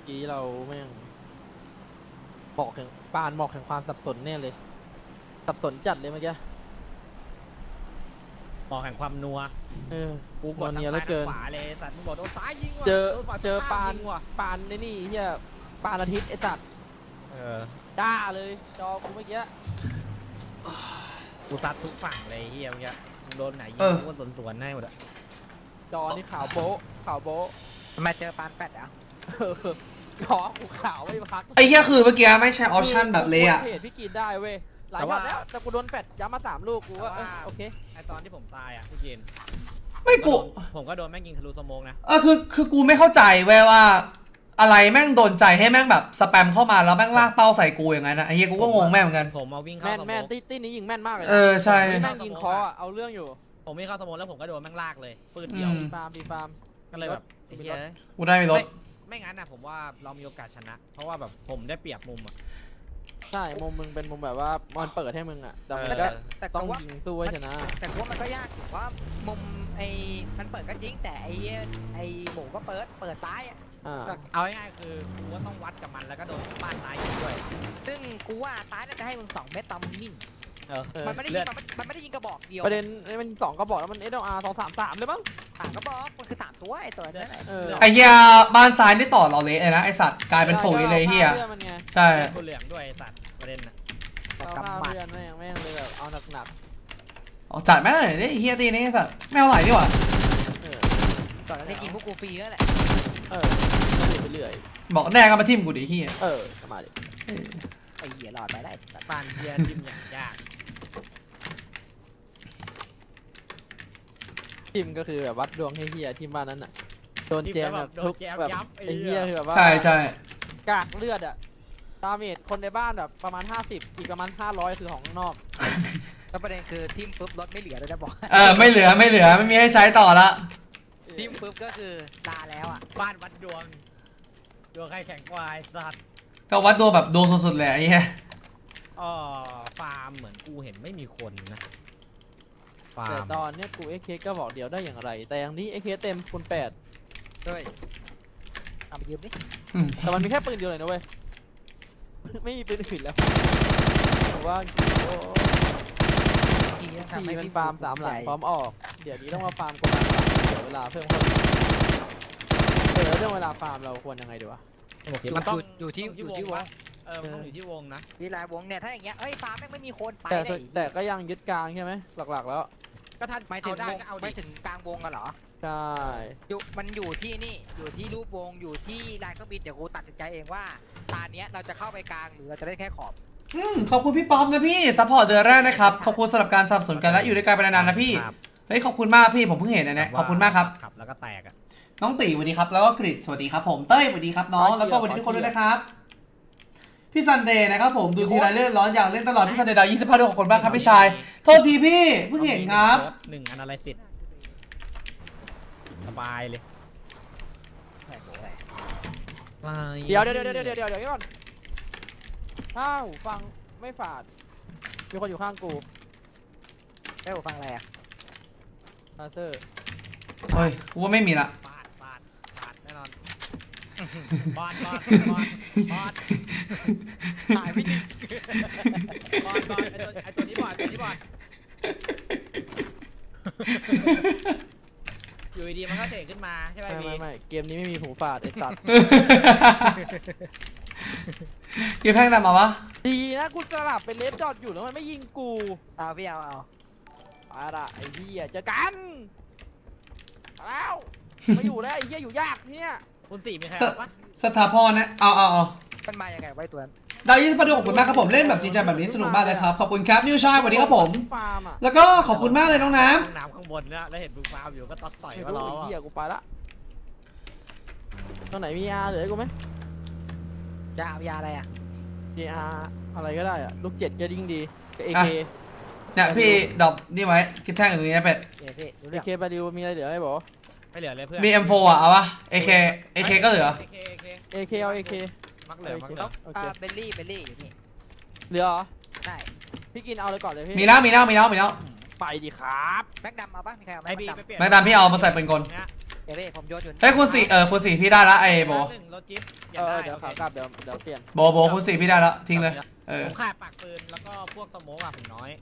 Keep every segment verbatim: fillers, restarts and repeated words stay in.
กี้เราแม่งบอกแห่งปานบอกแห่งความสับสนแน่เลยสับสนจัดเลยเมื่อกี้บอกแห่งความนัวเออกูกดทางซ้ายทางขวาเลยสัตว์มึงบอกโดนซ้ายยิงว่ะเจอเจอปานว่ะปานในนี่เฮียปานอาทิตย์ไอ้สัตว์เออด่าเลยจอกูเมื่อกี้กูซัดทุกฝั่งเลยเฮียเมื่อกี้มึงโดนไหนยิงกูก็สวนๆให้หมดอะจอนี่ขาวโบ๊ะขาวโบ๊ะทำไมเจอปานแปดอ่ะจอกูขาวไม่พักไอ้เหี้ยคือเมื่อกี้ไม่ใช่ออปชั่นแบบเลยอ่ะพี่กินได้เว้ยหลายรอบแล้วแต่กูโดนแปดย้ำมาสามลูกกูว่าโอเคไอตอนที่ผมตายอ่ะพี่กินไม่กูผมก็โดนแม่งยิงทะลุสมองนะเออคือคือกูไม่เข้าใจเว้ยว่าอะไรแม่งโดนใจให้แม่งแบบสแปมเข้ามาแล้วแม่งลากเป้าใส่กูอย่างนั้นนะไอ้เหี้ยกูก็งงแม่เหมือนกันผมมาวิ่งเข้าแม่นแม่นตีตีนี้ยิงแม่นมากเลยเออใช่แม่งยิงคอเอาเรื่องอยู่ผมวิ่งเข้าสมองแล้วผมก็โดนแม่งลากเลยปืนเดียวปีฟาร์มปีฟาร์มก็เลยแบบไอ้เหี้ยกูได้ไม่ลดไม่งั้นนะผมว่าเรามีโอกาสชนะเพราะว่าแบบผมได้เปรียบมุมอ่ะใช่มุมมึงเป็นมุมแบบว่ามันเปิดให้มึงอ่ะแต่ก็ต้องยิงตู้ไว้ชนะแต่ว่ามันก็ยากเพราะมุมไอ้มันเปิดก็จริงแต่ไอ้ไอ้หมูก็เปิดเปิดซ้ายอ่ะเอาง่ายๆคือกูก็ต้องวัดกับมันแล้วก็โดนบ้านซ้ายด้วยซึ่งกูว่าซ้ายน่าจะให้มึงสองเมตรตามมึงนิ่งมันไม่ได้ยิงมันไม่ได้ยิงกระบอกเดียวประเด็นมันสองกระบอกแล้วมันเอสเออาร์สองสามสามเลยมั้งสามกระบอกมันคือสามตัวไอ้ตัวนั้นไอ้เหี้ยบ้านซ้ายนี่ต่อเราเละเลยนะไอ้สัตว์กลายเป็นปุ๋ยเลยเหี้ยใช่คนเหลืองด้วยสัตว์ประเด็นน่ะกำบัดแม่งแม่งเลยแบบเอาหนักๆอ๋อจัดแม่งเลยเฮียตีนี่สัตว์ไม่เอาไหลดีกว่าตอนนั้นได้กินพวกกูฟรีแล้วแหละเออไปเรื่อยบอกแน่ก็มาทิมกูดิเฮียเออมาดิไอ้เหี้ยหลอดไปได้ปานเฮียทิมอย่างยากทิมก็คือแบบวัดดวงให้เฮียทิมบ้านนั้นอ่ะโดนแจมแบบทุกแบบไอ้เฮียคือแบบว่าใช่ใช่กากเลือดอ่ะดาเมจคนในบ้านแบบประมาณห้าสิบอีกประมาณห้าร้อยคือของนอกแล้วประเด็นคือทิมปุ๊บรถไม่เหลือเลยนะบอกเออไม่เหลือไม่เหลือไม่มีให้ใช้ต่อละทิมปุ๊บก็คือลาแล้วอ่ะบ้านวัดดวงดวงใครแข็งกว่าไอ้สัตว์ก็วัดดวงแบบดวงสุดๆเลยไอ้เหี้ยอ๋อฟาร์มเหมือนกูเห็นไม่มีคนนะแต่ตอนเนี้ยกูเอเคก็บอกเดี๋ยวได้อย่างไรแต่อย่างนี้เอเคเต็มคูณแปดด้วยเอาไปยืมดิแต่มันมีแค่ปืนเดียวเลยนะเว้ยไม่มีปืนอื่นแล้วแต่ว่าทีมันฟาร์มสามหลังพร้อมออกเดี๋ยวนี้ต้องมาฟาร์มกว่าเดี๋ยวเวลาเพิ่มขึ้นเออเรื่องเวลาฟาร์มเราควรยังไงดีวะมันต้องอยู่ที่อยู่ที่วงเออมันต้องอยู่ที่วงนะเวลาวงเนี่ยถ้าอย่างเงี้ยเอ้ยฟาร์มแม่งไม่มีคนไปแต่แต่ก็ยังยึดกลางใช่ไหมหลักๆแล้วก็ท่านไม่ถึงไม่ถึงกลางวงกันเหรอใช่อยู่มันอยู่ที่นี่อยู่ที่รูปวงอยู่ที่ลายเครื่องบินเดี๋ยวกูตัดสินใจเองว่าตาเนี้ยเราจะเข้าไปกลางหรือเราจะได้แค่ขอบขอบคุณพี่ป๊อปนะพี่ซัพพอร์ตเดือนแรกนะครับขอบคุณสำหรับการสนับสนุนกันและอยู่ด้วยกันไปนานๆนะพี่เฮ้ยขอบคุณมากพี่ผมเพิ่งเห็นนะเนี่ยขอบคุณมากครับครับแล้วก็แตกอ่ะน้องตีสวัสดีครับแล้วก็กริดสวัสดีครับผมเต้ยสวัสดีครับน้องแล้วก็สวัสดีทุกคนด้วยนะครับพี่ซันเดย์นะครับผมดูทีไรเลื่อนร้อนอย่างเล่นตลอดพี่ซันเดย์ดาวยี่สิบห้าด้วยขอบคุณมากครับพี่ชายโทษทีพี่เพิ่งเห็นครับหนึ่งอนาลิซิสสบายเลยเดี๋ยวเดี๋ยวเดี๋ยวเดี๋ยวเดี๋ยวเดี๋ยวก่อนอ้าวฟังไม่ฝาดมีคนอยู่ข้างกูเอ้าฟังอะไรอ่ะมาเซอร์เฮ้ยกูว่าไม่มีละบาดบาดบาดแน่นอนบาดบาดบาดบาดตายไม่จริงบาดบาดไอตัวไอตัวนี้บาดตัวนี้บาดอยู่ดีมันก็เตะขึ้นมาใช่ไหมพี่ไม่ไม่เกมนี้ไม่มีหูฝาดไอ้สัตว์เกมแพ่งตามมาวะดีนะกูสลับเป็นเลฟจอดอยู่แล้วมันไม่ยิงกูเอาพี่เอาเอาอะไรไอ้เหี้ยเจอกันแล้วมาอยู่แล้วไอ้เหี้ยอยู่ยากเนี่ยคุณสี่มีใครวะสถาพรนะเอาเอาเอามันมาอย่างไงไว้ตัวนั้นดาวยี่สิบพันดวงขอบคุณมากครับผมเล่นแบบจริงจังแบบนี้สนุกมากเลยครับขอบคุณครับนิวชายสวัสดีครับผมแล้วก็ขอบคุณมากเลยน้องน้ำน้ำข้างบนแล้วแล้วเห็นมึงฟาร์มอยู่ก็ตัดต่อยมาล้อเหี้ยกูไปละตรงไหนมีอาร์เหลือกูไหมยายาอะไรอ่ะยาอะไรก็ได้อ่ะลูกเจ็ดจะดิ้งดีเอเคเนี่ยพี่ดอกนี่ไว้คิดแท่งอยู่ตรงนี้เป็ดเอเคไปดิวมีอะไรเหลือไหมบอกไม่เหลือเลยเพื่อนมี เอ็ม โฟร์ อ่ะเอาวะ เอ เค เอ เค ก็เหลือเอ เค เอา เอ เคมักเหลือมักเหลืออ่าเบลลี่เบลลี่อยู่นี่เหลือใช่พี่กินเอาเลยก่อนเลยพี่มีแล้วมีแล้วมีแล้วมีแล้วไปดิครับแม็กดำเอาปะมีใครเอาแม็กดำพี่เอามาใส่เป็นกลเดี๋ยวพี่ผมโยนอยู่เฮ้ยคุณสี่เออคุณสี่พี่ได้ละไอ้โบหนึ่งรถจิ๊บเออเดี๋ยวขากลับเดี๋ยวเดี๋ยวเปลี่ยนโบโบคุณสี่พี่ได้แล้วทิ้งเลยเออผมขาดปากปืนแล้วก็พวกสโมกอะผมน้อย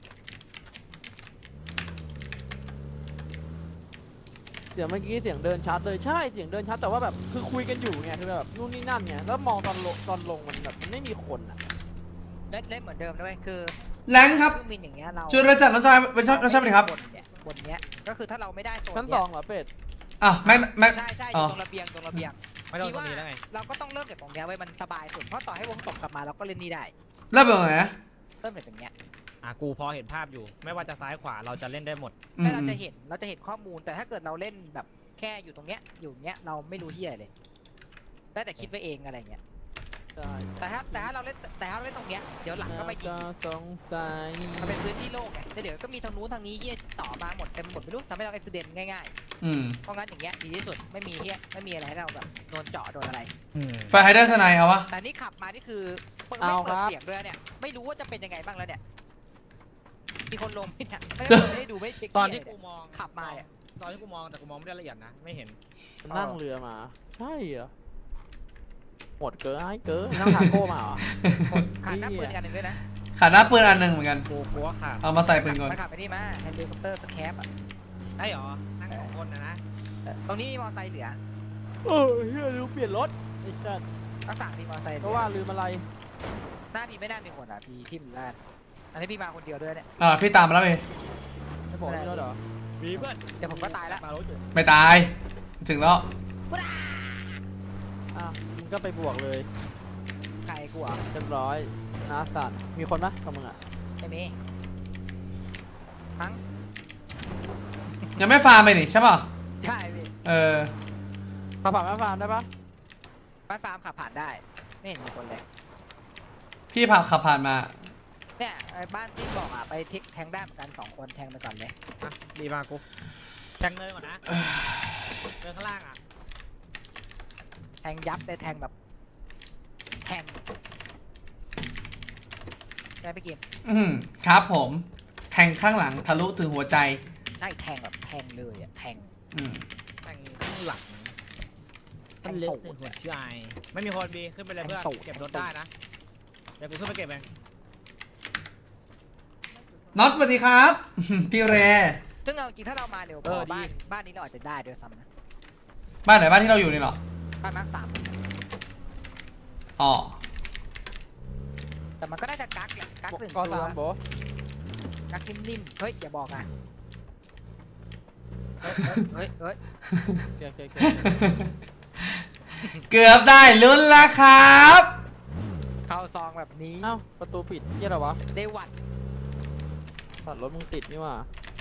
เดี๋ยวเมื่อกี้เสียงเดินชัดเลยใช่เสียงเดินชัดแต่ว่าแบบคือคุยกันอยู่ไงคือแบบนู่นนี่นั่นไงแล้วมองตอนลงตอนลงมันแบบมันไม่มีคนอ่ะเล่นเล่นเหมือนเดิมด้วยคือแรงครับเครื่องบินอย่างเงี้ยเราจุดระจัดน้องชายเป็นชอบน้องชายเป็นครับบนเนี้ยบนเนี้ยก็คือถ้าเราไม่ได้โซนชั้นสเนี้อย งเหรอเป็ดอ่ะแม็กแม็กใช่ใช่ออ๋อยู่ตรงระเบียงตรงระเบียงไม่ต้องตรงนี้แล้วไงเราก็ต้องเริ่มจากตรงเนี้ยไว้มันสบายสุดเพราะต่อให้วงตกกลับมาเราก็เล่นนี่ได้เริ่มเป็นไงนะเริ่มจากตรงเนี้ยอ่ะกูพอเห็นภาพอยู่ ไม่ว่าจะซ้ายขวาเราจะเล่นได้หมดอืแต่มเราจะเห็นเราจะเห็นข้อมูลแต่ถ้าเกิดเราเล่นแบบแค่อยู่ตรงเนี้ยอยู่เนี้ยเราไม่รู้ที่อะไรเลยได้แต่คิดไปเองอะไรเงี้ยใช่แต่ถ้าแต่ถ้าเราเล่นแต่ถ้าเราเล่นตรงเนี้ยเดี๋ยวหลังก็มายิงจะสงสัยมันเป็นพื้นที่โล่งไงแต่เดี๋ยวก็มีทางนู้นทางนี้ที่ต่อมาหมดเต็มหมดไม่รู้ทำให้เราอุบิเหตุง่ายอืมๆเพราะงั้นอย่างเงี้ยดีที่สุดไม่มีเฮียไม่มีอะไรให้เราแบบโดนเจาะโดนอะไรไฟไฮเดอร์สไนเอาวะแต่นี่ขับมานี่คือไม่เปิดเสียงด้วยเนี่ยไม่รู้ว่าจะเป็นยังไงบ้างแล้วเนี่ยมีคนลงไหมเนี่ยไม่ได้ไม่ได้ดูไม่ได้เช็คตอนที่เหี้ยกูมองขับมาอ่ะตอนที่กูมองแต่กูมองไม่ได้ละเอียดนะ ไม่เห็นมันนั่งเรือมาใช่เหรอหมดเกินไอ้เกินนั่งทาโก้มาเหรอขาดหน้าปืนอีกอันหนึ่งด้วยนะขาดหน้าปืนอันหนึ่งเหมือนกันกูกลัวขาดเอามาใส่ปืนก่อนมันขับไปนี่มาเฮลิคอปเตอร์สแคปอ่ะได้เหรอนั่งสองคนนะนะตรงนี้มีมอไซค์เหลือเออเฮียลืมเปลี่ยนรถไอ้สัสทั้งสามมีมอไซค์เหเพลืราะอว่าลืมอะไรหน้าพี่ไม่น่ามีคนอ่ะพี่ทิมลาดอันนี้พี่มาคนเดียวด้วยเนี่ยอ่าพี่ตามมาแล้วเองไม่บอกนี่แล้วเหรอมีเพื่อนเดี๋ยวผมก็ตายแล้วมารถอยู่ไม่ตาย ถึงแล้วอ่ะมึงก็ไปบวกเลยใครกูอ่ะเรียบร้อยนะสัตว์มีคนปะกับมึงอ่ะไม่มีมั้งยังไม่ฟาร์มไปนี่ใช่ป่ะใช่พี่เออขับผ่านมาฟาร์มได้ปะบ้านฟาร์มขับผ่านได้ไม่เห็นมีคนเลยพี่ผ่านขับผ่านมาเนี่ยไอ้บ้านที่บอกอ่ะไปทิกแทงได้เหมือนกันสองคนแทงไปก่อนเลยอ่ะดีมากกูแทงเลยก่อนนะเดินข้างล่างอ่ะแทงยับเลยแทงแบบแทงได้ไปกินอืมครับผม แทงข้างหลังทะลุถึงหัวใจใช่แทงแบบแทงเลยอ่ะแทงอืมแทงข้างหลังแทงเล็กตูถึงดหัวใจไม่มีคนบีขึ้นไปเลยเพื่อนแทงตูดเก็บรถได้นะเดี๋ยวกูขึ้นไปเก็บเองน็อตสวัสดีครับ พี่เรซึ่งเอาจริงถ้าเรามาเร็วพอบ้านบ้านนี้เราอาจจะได้ด้วยซ้ำนะบ้านไหนบ้านที่เราอยู่นี่เหรอบ้านมาร์คสามอ๋อแต่มันก็ได้จะกักแหละกักหนึ่งก็ตัวสามโบกักนิ่มๆเฮ้ยอย่าบอกอ่ะเฮ้ยเฮ้ยเกียร์เกียร์เกียเกือบได้ลุ้นแล้วครับเข้าซองแบบนี้เอ้าประตูปิดเกียร์อะไรวะได้หวัดตัดรถมึงติดนี่หว่า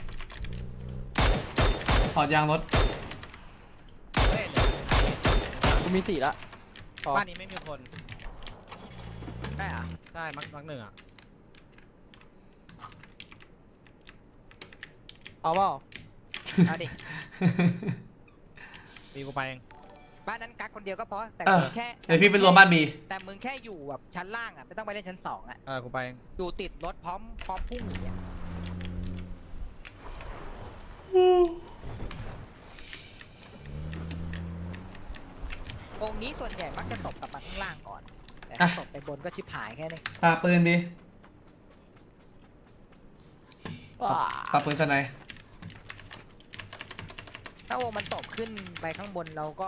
ถอดยางรถเฮ้ยกูมีสี่ละพอบ้านนี้ไม่มีคนได้อ่ะใช่มักมักหนึ่งอ่ะเอาเปล่าเอาดิมีกูไปเองบ้านนั้นกักคนเดียวก็พอแต่เออมึงแค่เดี๋ยวพี่ไปรวมบ้านบีแต่มึงแค่อยู่แบบชั้นล่างอ่ะไม่ต้องไปเล่นชั้นสองอ่ะเออกูไปเองอยู่ติดรถพร้อมพร้อมพุ่งอย่างเงี้ยองค์นี้ส่วนใหญ่มักจะตบกลับมาข้างล่างก่อนแต่ถ้าตบไปบนก็ชิบหายแค่นี้ปาปืนดิว้าปาปืนสไนด์ถ้าวงมันตบขึ้นไปข้างบนเราก็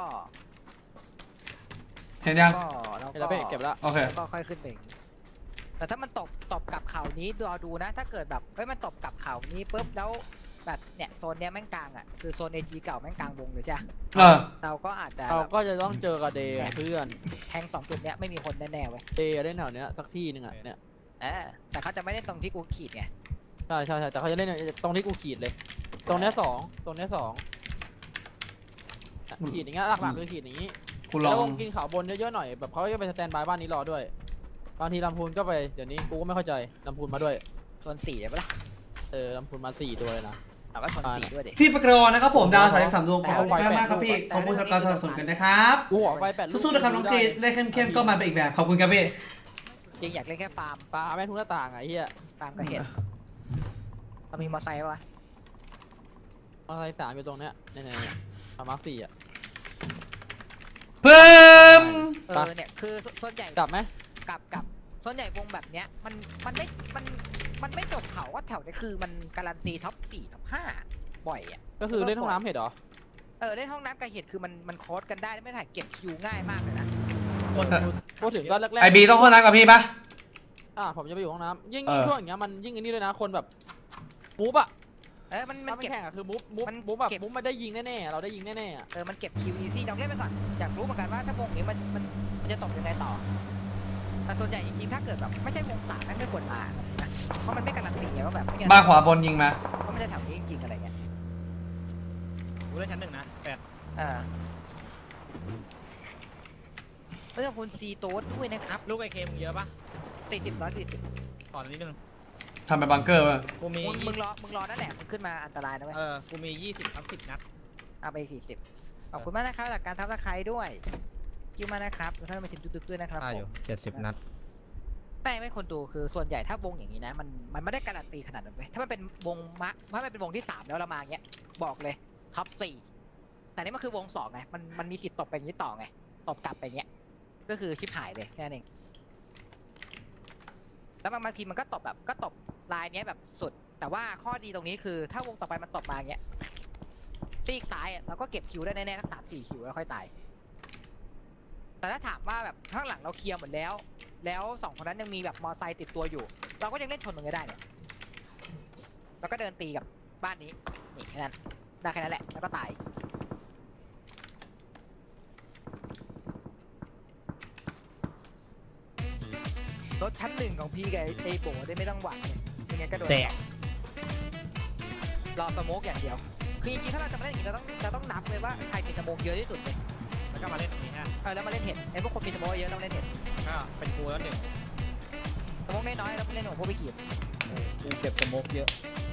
เห็นยังก็เราเห็นแล้วก็เพ่เก็บแล้วโอเคก็ค่อยขึ้นไปอีกแต่ถ้ามันตบตบกลับเข่านี้รอดูนะ ถ้าเกิดแบบเฮ้ยมันตบกลับเข่านี้ปุ๊บแล้วแบบเนี่ยโซนเนี้ยแม่งกลางอ่ะคือโซนเอจีเก่าแม่งกลางวงเลยใช่ปะเออเราก็อาจจะเราแบบก็จะต้องเจอกับเดย์เพื่อนแทงสองจุดเนี้ยไม่มีคนแน่ๆเว้ยเดย์เล่นแถวเนี้ยสักที่หนึ่งอ่ะเนี่ยเออแต่เขาจะไม่เล่นตรงที่กูขีดไงใช่ใช่ใช่แต่เขาจะเล่นตรงที่กูขีดเลย ตรงเนี้ยสองตรงเนี้ยสองอ่ะขีดอย่างเงี้ยหลักๆคือขีดอย่างงี้กูลแล้อวงกินข่าวบนเยอะๆหน่อยแบบเขาจะไปสแตนบายบ้านนี้รอด้วยบางทีลำพูนก็ไปเดี๋ยวนี้กูก็ไม่เข้าใจลำพูนมาด้วยโซนสี่เลยปะล่ะเออลำพูนมาสี่ตัวเลยนะเราก็ชนสี่ด้วยดิพี่ประกรณ์นะครับผมดาวสามสิบสามดวงขอบคุณมากมากๆครับพี่ ขอบคุณสำหรับการสนับสนุนกันนะครับกูออกไปแปดลูกสู้ๆนะครับน้องกรีดเล่นเข้มๆก็มาเป็นอีกแบบ ขอบคุณครับพี่จริงอยากเล่นแค่ฟาร์มปลาแม่งทุกหน้าต่างไงเฮียฟาร์มก็เห็นเรามีมอไซค์ปะวะมอเตอร์ไซค์สามอยู่ตรงเนี้ยเนี่ยๆมามาร์คสี่อ่ะเพิ่มเออเนี่ยคือส่วนใหญ่กลับไหมกลับกลับส่วนใหญ่วงแบบเนี้ยมันมันไม่มันมันไม่จบเขาว่าแถวนี้คือมันการันตีท็อปสี่ท็อปห้าบ่อยอ่ะก็คือเล่นห้องน้ำเห็ดเหรอเออเล่นห้องน้ำกับเห็ดคือมันมันโค้ดกันได้ไม่ถ่ายเก็บคิวง่ายมากเลยนะพูดถึงก็แรกๆไอบีต้องเข้าน้ำกับพี่ปะอ่าผมจะไปอยู่ห้องน้ำยิ่งเออช่วงอย่างเงี้ยมันยิ่งอันนี้เลยนะคนแบบมูฟอะเออมันมัถ้าน ไม่เก็บแข่งอะคือมูฟมูฟมันมูฟแบบเก็บมูฟไม่ได้ยิงแน่ๆเราได้ยิงแน่ๆอะเออมันเก็บคิวอีซี่ลองเล่นไปก่อนอยากรู้เหมือนกันว่าถ้าวงนี้มันมันมันจะตกยังไงต่อแต่ส่วนใหญ่จริงๆถ้าเกิดแบบไม่ใช่วงสามไม่ควรมานะเพราะมันไม่การันตีไงว่าแบบไม่บ้านขวาบนยิงมาว่ามันจะแถวนี้จริงๆอะไรเงี้ยกูได้ชั้นหนึ่งนะแปดเออเออขอบคุณซีโต๊ดด้วยนะครับลูกไอเคมึงเยอะปะสี่สิบร้อยสี่สิบก่อนนิดนึงทำเป็นบังเกอร์วะกูมีมึงมึงรอมึงรอนั่นแหละมึงขึ้นมาอันตรายนะเว้ยเออกูมียี่สิบทับสิบนัดเอาไปสี่สิบขอบคุณมากนะครับจากการทับตะไคร้ด้วยกิ้วมานะครับแล้วท่านมาถึงตึกๆด้วยนะครับอ่าผอยู่มเจ็ดสิบนัดไม่ไม่คนดูคือส่วนใหญ่ถ้าวงอย่างนี้นะมันมันไม่ได้การันตีขนาดนั้นเว้ยถ้ามันเป็นวงมะถ้ามันเป็นวงที่สามแล้วเรามาอย่างเงี้ยบอกเลยท็อปสี่แต่นี่มันคือวงสองไงมันมันมีสิทธิ์ตกไปอย่างนี้ต่อไงตบกลับไปอย่างเงี้ยก็คือชิบหายเลยแค่นั้นเองแล้วบางทีมันก็ตบแบบก็ตบลายเนี้ยแบบสุด แต่ว่าข้อดีตรงนี้คือถ้าวงต่อไปมันตบมาอย่างเงี้ยซีกซ้ายอ่ะเราก็เก็บคิวได้แน่ๆทั้งสามสี่คิวแล้วค่อยตายแต่ถ้าถามว่าแบบข้างหลังเราเคลียร์หมดแล้ว แล้วสองคนนั้นยังมีแบบมอไซค์ติดตัวอยู่ เราก็ยังเล่นชนตรงนี้ได้เนี่ยแล้วก็เดินตีกับบ้านนี้นี่แค่นั้นได้แค่นั้นแหละแล้วก็ตายรถชั้นหนึ่งของพี่กับไอ้โบได้ไม่ต้องหวังเลยยังไงก็โดนแตกรอสโมกอย่างเดียวคือจริงๆถ้าเราจะมาเล่นอย่างนี้เราต้องเราต้องนับเลยว่าใครมีสโมกเยอะที่สุดเลยแล้วก็มาเล่นตรงนี้ฮะเออแล้วมาเล่นเห็ดไอ้พวกคนมีสโมกเยอะต้องเล่นเห็ดก็เป็นกูแล้วหนึ่งสโมกน้อยๆแล้วเล่นของพวกพี่ขีดกูเก็บสโมกเยอะ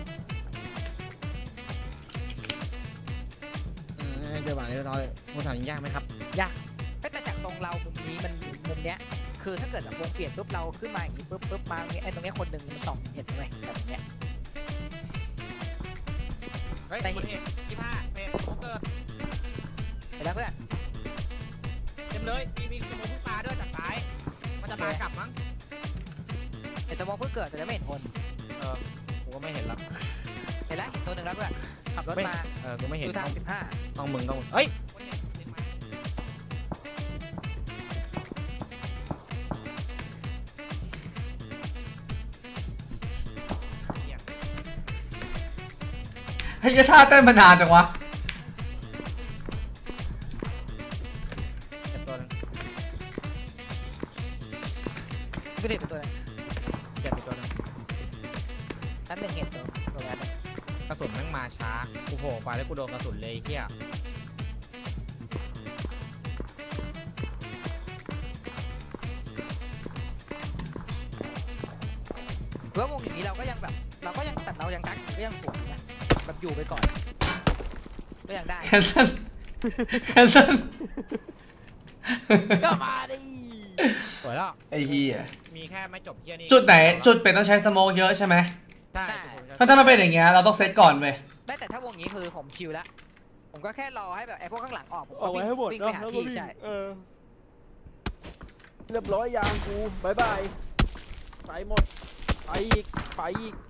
เจอหวานเล็กน้อยมึงถามยิงยากไหมครับยากแต่จากตรงเรามุมนี้มันมุมเนี้ยคือถ้าเกิดแบบวงเปลี่ยนปุ๊บเราขึ้นมาอย่างนี้ปุ๊บปุ๊บมาอย่างเงี้ยไอ้ตรงเนี้ยคนหนึ่งมันส่องเห็ดเลยแบบเนี้ยเฮ้ยแต่เห็นยี่ห้าเป็นโป๊กเกอร์เห็นแล้วเพื่อนเต็มเลยมีมีสโมกพุ่งปลาด้วยจากซ้ายมันจะปลากลับมั้งเห็นสโมกเพิ่งเกิดแต่จะไม่เห็นคนเออกูก็ไม่เห็นแล้วเห็นแล้วเห็นตัวหนึ่งแล้วเพื่อนขับรถมาเออกูไม่เห็นดูทางสิบห้าต้องมึงต้องเฮ้ยเนี่ยให้ยท่าเต้นมานานจังวะเจ็บตัวนึงก็เห็นเป็นตัวนึงเจ็บอีกตัวนึงนั่นหนึ่งเห็นตัวตัวนั้นกระสุนแม่งมาช้ากูโผล่ไปแล้วกูโดนกระสุนเลยเฮียเพื่อวงอย่างนี้เราก็ยังแบบเราก็ยังแต่เรายังกักอยู่ก็ยังสวยนะแบบอยู่ไปก่อนก็ยังได้แคนเซิลแคนเซิลก็มาดิสวยแล้วไอ้เหี้ยมีแค่ไม่จบเฮียนี่จุดไหนจุดเป็นต้องใช้สโมกเยอะใช่ไหมใช่ถ้าถ้ามันเป็นอย่างเงี้ยเราต้องเซตก่อนเว้ยไม่แต่ถ้าวงนี้คือผมชิลแล้วผมก็แค่รอให้แบบไอ้พวกข้างหลังออกผมออกก็ไว้วิ่งให้หมดวิ่งเนาะไปหาแล้วก็ที่วิ่งใช่เออเรียบร้อยยางกูบายบายไปหมดไปอีกไปอีก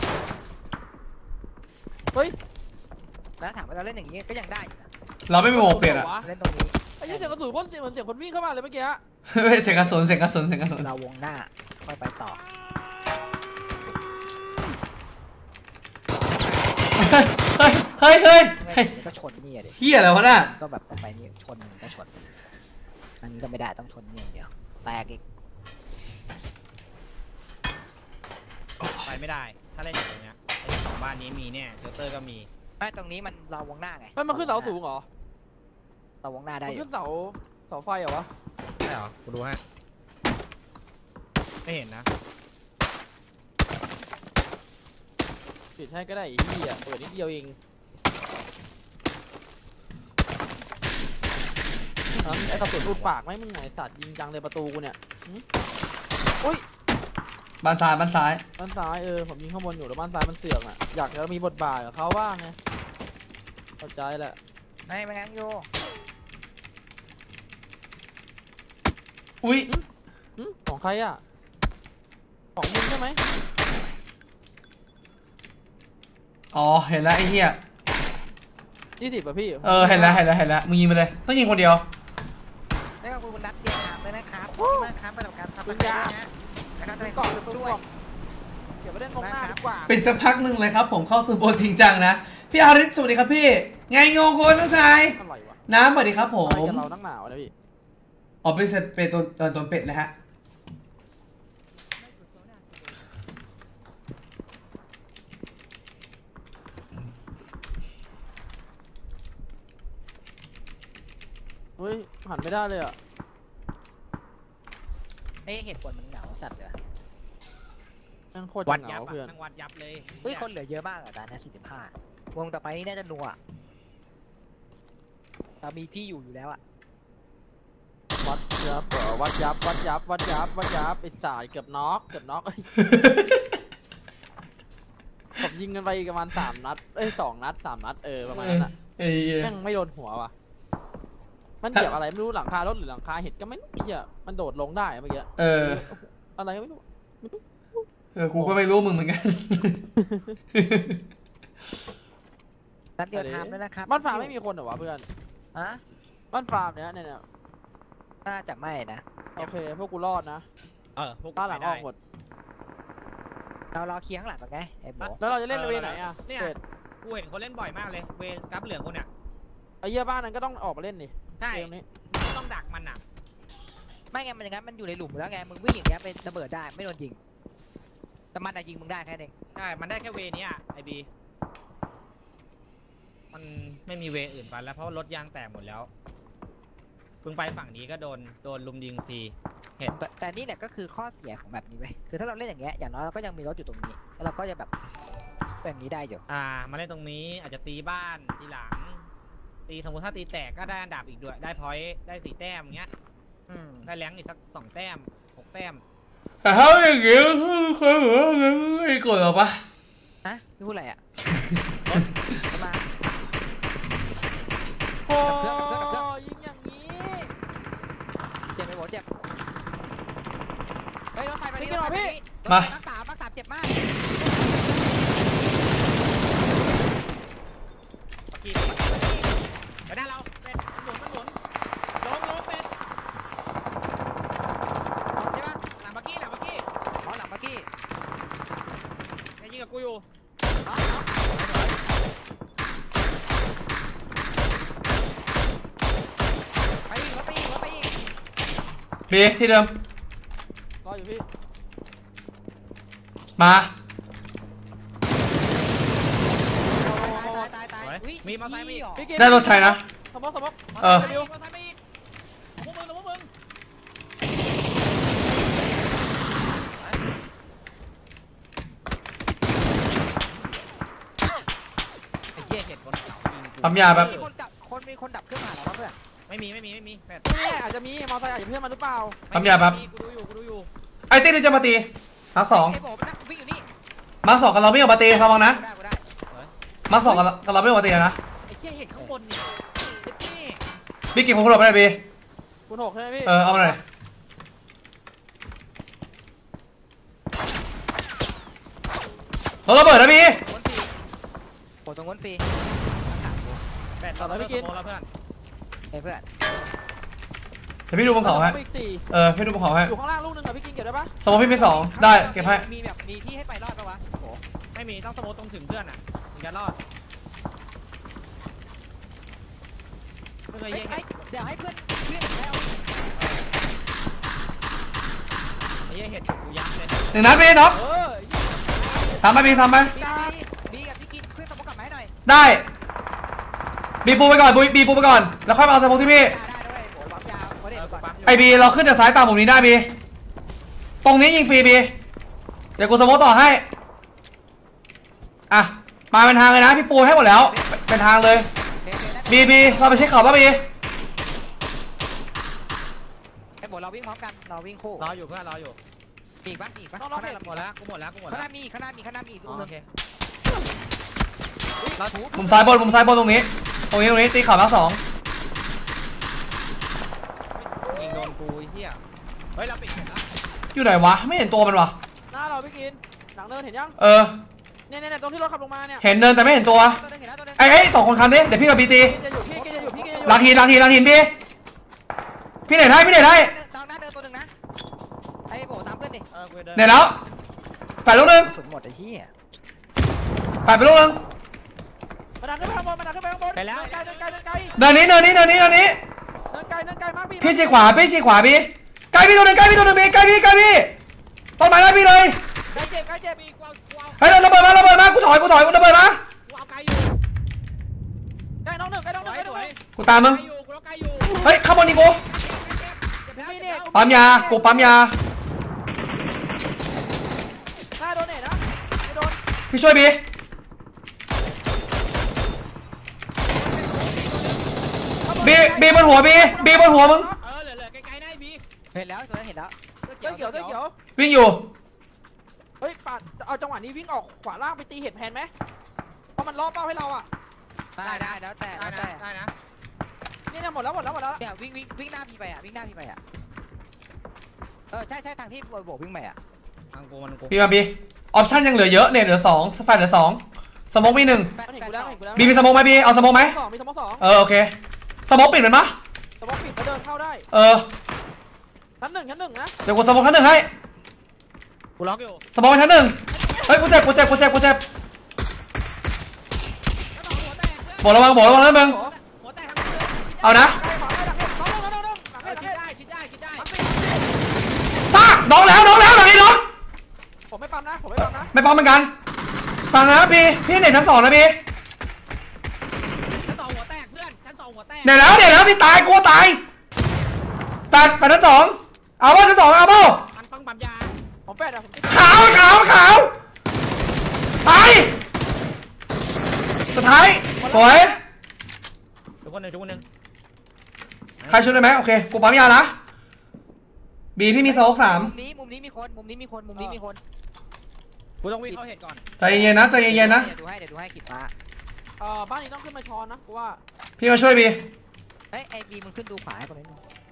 เฮ้ยแล้วถามว่าเราเล่นอย่างนี้ก็ยังได้อยู่นะเราไม่มีวงเปลี่ยนอะเล่นตรงนี้ไอ้เสียงกระสุนคนเหมือนเสียงคนวิ่งเข้ามาเลยเมื่อกี้ฮะเฮ้ยเสียงกระสุนเสียงกระสุนเสียงกระสุนเราวงหน้าค่อยไปต่อเฮ้ยเฮ้ยเฮ้ยไม่เฮ้ยงั้นก็ชนนี่อะดิเฮียอะไรวะน่ะก็แบบต่อไปนี่ชนก็ชนอันนี้ก็ไม่ได้ต้องชนนี่อย่างเดียวแตกอีกไปไม่ได้ ถ้าเล่นอย่างเงี้ยไอ้สองบ้านนี้มีเนี่ยเจอเตอร์ก็มีไม่ตรงนี้มันเราวงหน้าไงมันมาขึ้นเสาสูงเหรอเราวงหน้าได้มันอยู่ขึ้นเสาเสาไฟเหรอวะใช่เหรอกูดูให้ไม่เห็นนะปิดให้ก็ได้ไอ้เหี้ยเปิดนิดเดียวเองแล้วไอ้กระสุนรูดปากไหมมึงไหนสัตว์ยิงจังเลยประตูกูเนี่ยอุ้ยบ้านซ้ายบ้านซ้ายบ้านซ้ายเออผมยิงข้างบนอยู่แล้วบ้านซ้ายมันเสือกอ่ะอยากจะมีบทบาทกับเขาบ้างไงเข้าใจแหละไม่ไม่งั้นโยอุ้ยหึของใครอ่ะของมึงใช่ไหมอ๋อเห็นแล้วไอ้เหี้ยยี่สิบป่ะพี่เออเห็นแล้วเห็นแล้วเห็นแล้วมึงยิงไปเลยต้องยิงคนเดียวแล้วก็คุณนัดเตรียมถามเลยนะครับมากครับประสบการณ์ทำประกันนะนะครับในก่ก่ออน นตัวด้วยเก็บไว้เล่นตรงหน้าดีกว่าเป็นสักพักหนึ่งเลยครับผมเข้าสู่โบจริงจังนะพี่อาริสสวัสดีครับพี่ไงงงคุณน้องชายอะไรวะน้ำสวัสดีครับผอะไรมกับเราตั้งหนาวนะพี่อ๋อเป็นเป็นตัวตัวเป็ดเลยฮะเฮ้ยหันไม่ได้เลยอ่ะเอ้เหตุผลมันเหงาสัตว์เลยนั่งโคตรวัดเหยังาบเพื่อนนั่งวัดยับเลยเฮ้ยคนเหลือเยอะมากอ่ะตอนนี้สี่สิบห้าวงต่อไปนี่น่าจะนัวเรามีที่อยู่อยู่แล้วอ่ะวัดยับเหรอวัดยับวัดยับวัดยับวัดยับไอ้สายเกือบน็อกเกือบน็อกเอ้ยผมยิงกันไปประมาณสามนัดเอ้ยสองนัดสามนัดเออประมาณนั้นอ่ะเอ้ยแม่งไม่โดนหัวว่ะมันเหยียบอะไรไม่รู้หลังคารถหรือหลังคาเห็ดก็ไม่รู้เหี้ยมันโดดลงได้เมื่อกี้เอออะไรก็ไม่รู้เออกูก็ไม่รู้มึงเหมือนกันนัดเดียวทำด้วยนะครับบ้านฟาร์มไม่มีคนเหรอวะเพื่อนฮะบ้านฟาร์มเนี้ยเนี่ยเนี่ยน่าจะไม่นะโอเคพวกกูรอดนะเออพวกบ้านหลังออกหมดเรารอเคลียร์ข้างหลังก่อนไงไอ้โบแล้วเราจะเล่นเวไหนอ่ะเนี่ยเสร็จกูเห็นคนเล่นบ่อยมากเลยเวกับเหลืองคนเนี่ยไอ้เหี้ยบ้านนั้นก็ต้องออกมาเล่นดิใช่เกมนี้ต้องดักมันอ่ะไม่ไงมันอย่างนั้นมันอยู่ในหลุมแล้วไงมึงวิ่งอย่างเงี้ยไประเบิดได้ไม่โดนยิงแต่มันอะยิงมึงได้แค่นั้นเองใช่มันได้แค่เวเนี้ยไอบีมันไม่มีเวอื่นไปแล้วเพราะรถยางแตกหมดแล้วเพิ่งไปฝั่งนี้ก็โดนโดนลุมยิงฟรีแต่แต่นี่เนี่ยก็คือข้อเสียของแบบนี้เว้ยคือถ้าเราเล่นอย่างเงี้ยอย่างน้อยเราก็ยังมีรถอยู่ตรงนี้แล้วเราก็จะแบบเป็นอย่างนี้ได้อยู่อ่ามาเล่นตรงนี้อาจจะตีบ้านตีหลังตีสมมติถ้าตีแตกก็ได้อันดับอีกด้วยได้พอยต์ได้สี่แต้มอย่างเงี้ยอืมได้แรงค์อีกสักสองแต้มหกแต้มแต่ถ้าอย่างเงี้ยเคยเหรอไอ้กดหรอปะฮะพี่พูดอะไรอ่ะมาโอ้เครื่องเครื่องเครื่องยิงอย่างนี้เจ็บไปหมดเจ็บเฮ้ยรถไฟมาดิพี่รถไฟพี่มาดิรถไฟมาสามมาสามเจ็บมากปักกี้ไปด้านเราเป็ดหมุนมันหมุนลงลงเป็ดใช่ปะหลังปักกี้หลังปักกี้อ๋อหลังเมื่อกี้ไอ้ยิงกับกูอยู่อ๋อไปอีกรถไปอีกรถไปอีกบีที่เดิมรออยู่พี่มาตายตายตายตายอุ๊ยมีมอไซค์มีเหรอพี่กินได้รถชัยนะสมมติสมมติเออมอไซค์มอไซค์มาอีกพวกมึงพวกมึง ไอ้เหี้ยเห็ดบนเขายิงกูปั๊มยาแบบมีคนดับคนมีคนดับเครื่องผ่านเราแล้วเพื่อนไม่มีไม่มีไม่มีแปดนี่อาจจะมีมอเตอร์ไซค์อาจจะเพื่อนมันหรือเปล่าปั๊มยาแบบกูดูอยู่กูดูอยู่ไอ้ตี้นี่จะมาตีมาร์คสองไอ้โบมันนะวิ่งอยู่นี่มาร์คสองกับเราไม่ออกมาตีระวังนะกูได้กูได้มาร์คสองกับเรากับเราไม่ออกมาตีนะไอ้เหี้ยเห็ดข้างบนเนี่ยไอ้เหี้ยบีเก็บของคุณหลบไปเลยบีคุณหกใช่ไหมพี่เออเอามาหน่อยรถระเบิดนะบีโอ้ตรงนู้นฟรีแปดต่อแล้วพี่กินแล้วเพื่อนเฮ้ยเพื่อนเดี๋ยวพี่ดูบนเขาให้อีกสี่เออพี่ดูบนเขาให้อยู่ข้างล่างลูกหนึงเหรอพี่กินเก็บได้ปะสมมติพี่มีสองได้เก็บให้มีแบบมีที่ให้ไปรอดปะวะโอ้ไม่มีต้องสโมตรงถึงเพื่อนอ่ะถึงจะรอดไม่เคยเฮ้ยแย่งไอ้เดี๋ยวให้เพื่อนเพื่อนแล้วไอ้เหี้ยเห็ดกูยับเลยหนึ่งนัดบีน็อกเออสามไปบีสามไปบีบีบีกับพี่กินเพื่อนสมมติกลับมาให้หน่อยได้บีปูไปก่อนบีบีปูไปก่อนแล้วค่อยมาเอาสมมติที่พี่ยาได้ด้วยโอ้ปั๊มยาโอ้เด็ดก่อนไอบีเราขึ้นจากซ้ายตามมุมนี้ได้บีตรงนี้ยิงฟรีบีเดี๋ยวกูสมมติต่อให้อ่ะมาเป็นทางเลยนะพี่ปูให้หมดแล้วเป็นทางเลยเดี๋ยวเดี๋ยวนะบีบีเราไปเช็คเขาป่ะบีไอ้โบเราวิ่งพร้อมกันเราวิ่งคู่รออยู่เพื่อนรออยู่อีกปะอีกปะต้องรอข้างหเผ็น้าดหมดแล้วกูหมดแล้วกูหมดข้างหแล้วน้ามีข้างหน้ามีข้างหน้ามีอีกอ๋ลูอกนึโอง เคเราถูกมุมซ้ายบนมุมซ้ายบนตรงนี้ตรงนี้ตรงนี้ตีข่าวมาสองยิงโดนกูไอ้เหี้ยเฮ้ยเราปิดเสร็จแล้วอยู่ไหนวะไม่เห็นตัวมันวะหน้าเราพี่กินหลังเนินเห็นยังเออเนี่ยเนี่ยตรงที่รถขับลงมาเนี่ยเห็นเนินแต่ไม่เห็นตัวตัวนึงเห็นแล้วตัวนึงไอ้ไอ้สองคนคันดิเดี๋ยวพี่กับบีตีกินจะอยู่พี่กินจะอยู่พี่กินจะอยู่ลังหินลังหินลังหินพี่พี่เน็ตให้พี่เน็ตให้ดาวหน้าเดินตัวนึงนะไอ้โบตามเพื่อนดิเออกูเดินเน็ตแล้วแปดลูกหนึงสุดหมดไอ้เหี้ยแปดไปลูกหนึงมาดันขึ้นไปข้างบนมาดันขึ้นไปข้างบนเดินไกลเดินไกลเดินไกลเนินนี้เนินนี้เนินนี้เนินนี้เดินไกลเดินไกลมากพี่พี่ชี้ขวาพี่ชี้ขวาพี่ใกล้พี่ตัวหนึงใกล้พี่ตัวหนึงพี่ใกล้พี่ใกล้พี่ต้นไม้หน้าพี่เลยไกลเจ็บไกลเจ็บมีกูเอากูเอาเฮ้ยระเบิดมาระเบิดมากูถอยกูถอยกูระเบิดมากูเอาไกลอยู่ไกลน้องหนึ่งไกลน้องหสนึ่งวยไกลสน้องหวยนึ่งกูตามมึงไกลอยู่กูเอาไกลอยู่เฮ้ยข้างบนนี่กูเจ็บแล้วเจ็บแล้วปั๊มยากูปั๊มยาหน้าโดนเน็ตนะไม่โดนพี่ช่วยบีบีบีบนหัวบีบีบนหัวมึงเออเหลือเหลือไกลๆนะไอ้บีเห็นแล้วตัวนั้นเห็นแล้วเสื้อเขียวเสื้อเขียววิ่งอยู่เฮ้ยปัดเอาจังหวะนี้วิ่งออกขวาล่างไปตีเห็ดแพนไหมเพราะมันล่อเป้าให้เราอ่ะได้ได้แล้วแต่ได้แล้วนะแต่ได้นะนี่เนี่ยหมดแล้วหมดแล้วหมดแล้วเนี่ยวิ่งวิ่งวิ่งหน้าพี่ไปอ่ะวิ่งหน้าพี่ไปอ่ะเออใช่ใช่ทางที่โบกวิ่งไปอ่ะทางกูมันกูบีมาบีออปชั่นยังเหลือเยอะเนี่ยเหลือสองสแฟนเหลือสองสมองมีหนึ่งมันเห็นกูแล้วเห็นกูแล้วบีมีสมองไหมบีเอาสมองไหมสองมีสมองสองเออโอเคสมองปิดมันมะสมองปิดแล้วเดินเข้าได้เออชั้นหนึ่งชั้นหนึ่งนะเดี๋ยวกูสมองชั้นหนึ่งให้กูล็อกอยู่สมองชั้นหนึ่งเฮ้ยกูเจ็บกูเจ็บกูเจ็บกูเจ็บแล้วต่อหัวแตกเพื่อนบอกระวังบอกระวังนะมึงหัวแตกทางเพื่อนเอานะใกล้ขวาใกล้หลังเน็ตน้องน้องน้องน้องหลังเอเน็อตหลังคิดเน็ตได้คิดได้คิดได้ซากน้องแล้วน้องแล้วหลังนี้น้องผมไม่ปั๊มนะผมไม่ปั๊มนะไม่ป้องเหมือนกันฟังนะบีพี่เน็ตชั้นสองนะบีชั้นสองหัวแตกเพื่อนชั้นสองหัวแตกเน็ตแล้วเน็ตแล้วพี่ตายกลัวตายแปดแปดชั้นสองเอาว่าชั้นสองเอาเปล่าอันฟังปั๊มยาผมแปดอะผมติดขาวขาวขาวไปสุดท้ายสวยทุกคนหนึ่งทุกคนหนึ่งใครช่วยได้ไหมโอเคกูปั๊มยานะบีพี่มีสโลกสามมุมนี้มุมนี้มีคนมุมนี้มีคนมุมนี้มีคนกูต้องวิ่งเข้าเหตุก่อนใจเย็นๆนะใจเย็นๆนะเดี๋ยวดูให้เดี๋ยวดูให้ขีดฟ้าเอ่อบ้านนี้ต้องขึ้นมาช้อนนะกูว่าพี่มาช่วยบีเฮ้ยไอบีมึงขึ้นดูขวาให้คนนี้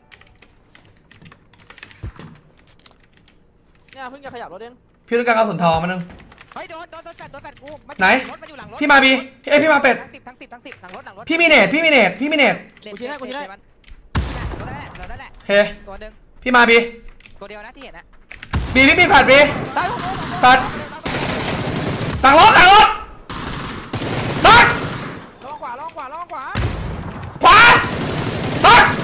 เนี่ยเพิ่งจะขยับรถเองพี่ต้องการกระสุนทองมาหนึ่งเฮ้ยโดนโดนโดนแฟดโดนแฟดกูมันไหนรถมันอยู่หลังรถพี่มาบีเอ้ยพี่มาเป็ดทั้งสิบทั้งสิบทั้งสิบหลังรถหลังรถพี่มีเนตพี่มีเนตพี่มีเนตเด็ดเด็ดเด็ดเด็ดมันรถนั่นแหละรถนั่นแหละโอเคตัวหนึ่งพี่มาบีตัวเดียวนะที่เห็นนะบีพี่มีแฟดบีได้ผมรู้แฟดหลังรถหลังรถตักลองขวาลองขวาลองขวาขวาตัก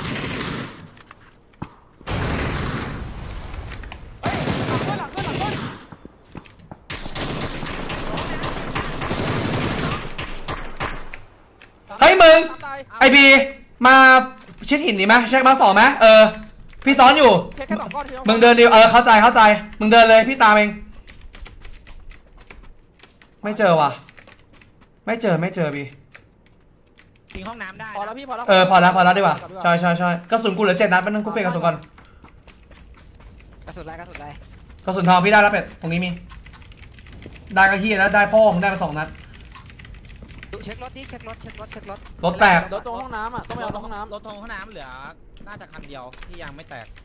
เฮ้ยหลังขึ้นหลังขึ้นหลังขึ้นเฮ้ยมึงตายไอบีมาชิดหินดีไหมเช็คมาสองไหมเออพี่ซ้อนอยู่แค่แค่สองก้อนทีมึงเดินดิเออเข้าใจเข้าใจมึงเดินเลยพี่ตามเองไม่เจอว่ะไม่เจอไม่เจอบีทิ้งห้องน้ำได้พอแล้วพี่พอแล้วเออพอแล้วพอแล้วดีกว่าใช่ใช่ใช่กระสุนกูเหลือเจ็ดนัดเป็นนึงกูเปลี่ยนกระสุนก่อนกระสุนอะไรกระสุนอะไรกระสุนทองพี่ได้แล้วเป็ดตรงนี้มีได้ก็เฮียแล้วได้พ่อมึงได้มาสองนัดดูเช็ครถดิเช็ครถเช็ครถเช็ครถรถแตกเดี๋ยวตรงห้องน้ำอ่ะต้องไปเอาตรงห้องน้ำรถตรงห้องน้ำเหลือน่าจะคันเดียวที่ยังไม่แตก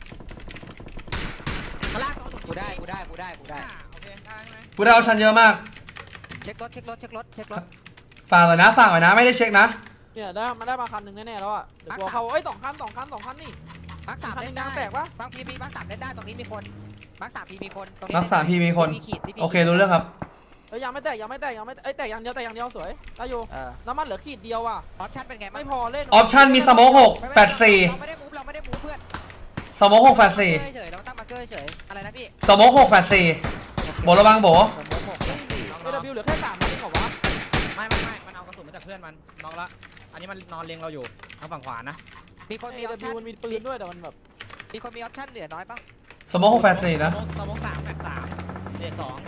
มาลากตัวกูได้กูได้กูได้กูได้โอเคได้ไหมกูได้เอาชันเยอะมากเช็ครถเช็ครถเช็ครถเช็ครถฝากหน่อยนะฝากหน่อยนะไม่ได้เช็คนะเนี่ยได้มันได้มาคันหนึ่งแน่ๆแล้วอ่ะเดี๋ยวกลัวเขาเอ้ยสองคันสองคันสองคันนี่มาร์คสามคันเล่นึนงได้ยางแตกปะบางพีมีมาร์คสามเล่นได้ตรงนี้มีคนมาร์คสามพีมีคนตรงนี้รักษาพี่มีคนมีขีดที่มีโอเครู้เรื่องครับเอ้ยยังไม่แตกยังไม่แตกยังไม่เอ้ยแตกอย่างเดียวแตกอย่างเดียวสวยได้อยู่เออน้ำมันเหลือขีดเดียวอ่ะออปชั่นเป็นไงบ้างไม่พอเล่นออปชั่นมีสโมกหกแปดสี่เราไม่ได้มูฟเราไม่ได้มูฟเพื่อนสโมกหกแปดสี่เฉยๆเราตั้งมาร์เกอร์เฉยอะไรนะพี่สโมกหกแปดสี่โบระวังโบผมมูฟหกเอวเหลือแค่สามนี่เหรอวะไม่ไม่ไม่มันเอากระสุนมาจากเพื่อนมันน้องละอันนี้มันนอนเล็งเราอยู่ทางฝั่งขวานะมีคนเอมีออปวชั่นมันมีปืนด้วยแต่มันแบบมีคนมีออปชั่นเหลือน้อยป่ะสโมกหกแปดสี่นะสมองสามแปดสามเด็ดสอง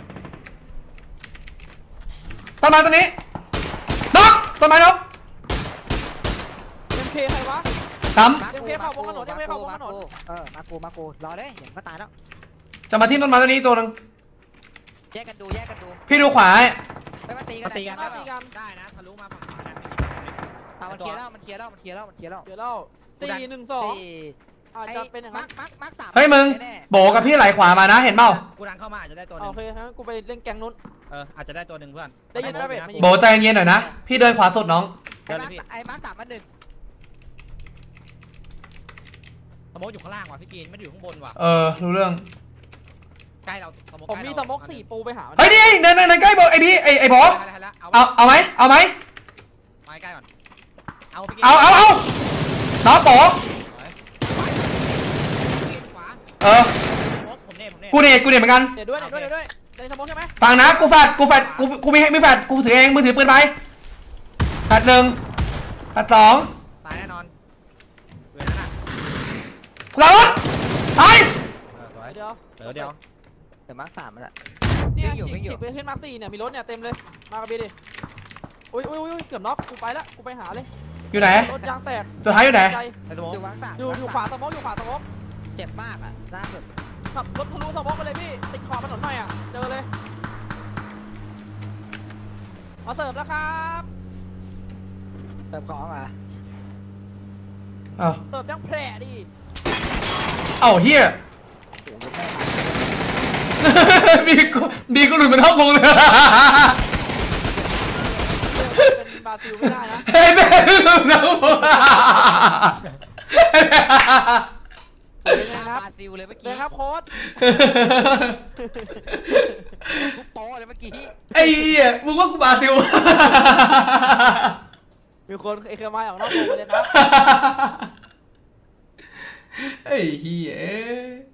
ต้นไม้ต้นนี้นกต้นไม้นกเอ็มเคใครวะซ้มากูมากูมากูมากูเออมากูมากูรอเลยเดี๋ยวก็ตายแล้วำจะมาทิ่มต้นไม้ต้นนี้ตัวนึงแยกกันดูแยกกันดูพี่ดูขวาให้ไม่มาตีกัมาน ตีกันได้ได้ได้นะทะลุมาฝั่งขวานะเอามันเคลียร์แล้วมันเคลียร์แล้วมันเคลียร์แล้วมันเคลียร์แล้วเดี๋ยวเราสี่หนึ่งสองสี่อาจจะเป็นอย่างมานั้ร์นคมาร์คมาร์คสามเฮ้ยมึงแน่โบกับพี่ไหลขวามานะเห็นเปล่ากูดังเข้ามาอาจจะได้ตัวหนึโอง เคงั้นกูไปเล่นแก๊งนู้นเอออาจจะได้ตัวหนึ่งเพื่อนได้ยินไหมเบสมันยิงโบใจเย็นๆหน่อยนะพี่เดินขวาสุดน้องไอ้มาร์คไอ้มาร์คสามมาหนึ่งสโมกอยู่ข้างล่างว่ะพี่กีนไม่ได้อยู่ข้างบนว่ะเออรู้เรื่องใกล้เราสโมกผมใกล้มีเราสโมกสี่ปูไปหามันเฮ้ยนี่เดินเดินเดินใกล้โบไอพี่ไอไอโบได้แล้วได้แล้วเอาเอาเอาไหมเอาไหมไม้ใกล้ก่อนเอาพี่กีนเอาเอาเอาน้องโบขวาเออสโมกผมเน่ผมเน่กูเนี่ยกูเนี่ยเหมือนกันเดี๋ยวด้วยเดี๋ยวด้วยเดี๋ยวด้วยในสโมกใช่ไหมฟังนะกูแฟดกูแฟดกูกูมีมีแฟดกูถือเองมือถือปืนไปแฟดหนึ่งแฟดสองตายแน่นอนเวลานั้นอ่ะกูรับรถไปเออสวยเดี๋ยวเดี๋ยวเดี๋ยวเดี๋ยวมาร์คสามมันละเนี่ยวิ่งอยู่วิ่งอยู่ฉีกไปขึ้นมาสี่เนี่ยมีรถเนี่ยเต็มเลยมากระเบียดิอุ้ยอุ้ยอุ้ยเกือบน็อกกูไปละกูไปหาเลยอยู่ไหนรถยางแตกสุดท้ายอยู่ไหนใจไอ้สโมกอยู่มาร์คสามอยู่อยู่ขวาสโมกอยู่ขวาสโมกเจ็บมากอ่ะล่าสุดขับรถทะลุสโมกไปเลยพี่ติดขอบถนนหน่อยอ่ะเจอเลยมาเสิร์ฟแล้วครับเติมของอ่ะเอ้าเสิร์ฟยังแผลดิเอ้าเฮียโอ้โหยังไม่มามีกูมีกูหลุดมาท่องงเลยเป็นบราซิลไม่ได้นะไอ้แม่หลุดมาท่องงเป็นไงครับบราซิลเลยเมื่อเป็กี้นครับโค้ชทุบโป๊ะเลยเมื่อกี้ไอ้เหี้ยมึงว่ากูบราซิลมีคนเอเคมาอย่างนอกโลกไปเลยครับไอ้เหี้ย